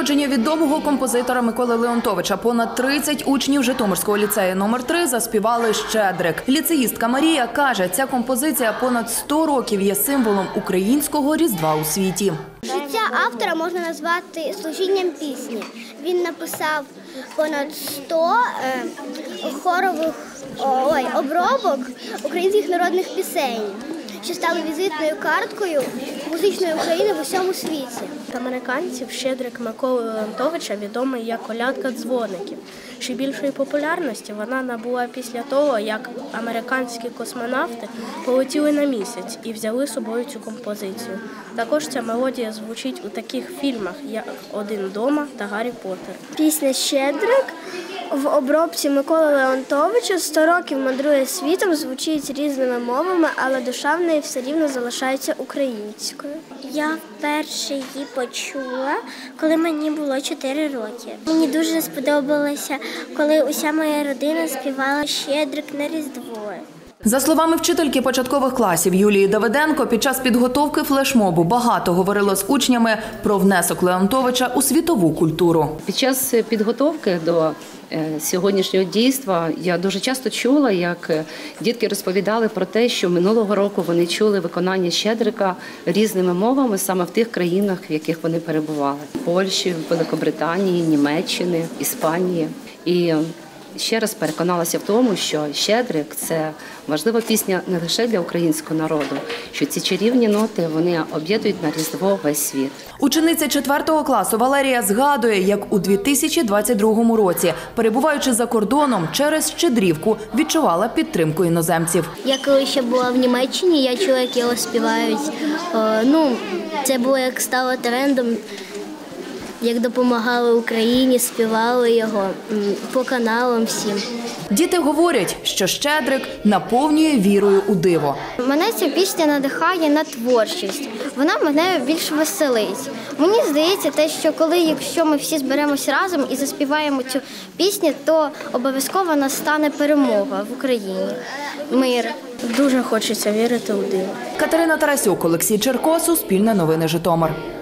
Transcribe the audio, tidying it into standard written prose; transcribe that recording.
народження відомого композитора Миколи Леонтовича понад 30 учнів Житомирського ліцею номер 3 заспівали «Щедрик». Ліцеїстка Марія каже, ця композиція понад 100 років є символом українського Різдва у світі. Життя автора можна назвати служінням пісні. Він написав понад 100 хорових обробок українських народних пісень, що стали візитною карткою музичної України в усьому світі. Американців «Щедрик» Миколи Леонтовича відомий як «Колядка дзвоників». Ще більшої популярності вона набула після того, як американські космонавти полетіли на місяць і взяли з собою цю композицію. Також ця мелодія звучить у таких фільмах, як «Один вдома» та «Гаррі Поттер». Пісня «Щедрик» в обробці Миколи Леонтовича 100 років мандрує світом, звучить різними мовами, але душа в неї все рівно залишається українською. Я вперше її почула, коли мені було 4 роки. Мені дуже сподобалося, коли уся моя родина співала «Щедрик» на Різдво. За словами вчительки початкових класів Юлії Давиденко, під час підготовки флешмобу багато говорило з учнями про внесок Леонтовича у світову культуру. Під час підготовки до сьогоднішнього дійства я дуже часто чула, як дітки розповідали про те, що минулого року вони чули виконання «Щедрика» різними мовами саме в тих країнах, в яких вони перебували – Польщі, Великобританії, Німеччини, Іспанії. І ще раз переконалася в тому, що «Щедрик» – це важлива пісня не лише для українського народу, що ці чарівні ноти, вони об'єднують на Різдво весь світ. Учениця 4 класу Валерія згадує, як у 2022 році, перебуваючи за кордоном, через «Щедрівку» відчувала підтримку іноземців. Я коли ще була в Німеччині, я чула, як його співають. Це було як стало трендом. Як допомагали Україні, співали його по каналам всім. Діти говорять, що «Щедрик» наповнює вірою у диво. Мене ця пісня надихає на творчість. Вона мене більш веселить. Мені здається, якщо ми всі зберемося разом і заспіваємо цю пісню, то обов'язково настане перемога в Україні. Мир. Дуже хочеться вірити у диво. Катерина Тарасюк, Олексій Черко, Суспільне новини, Житомир.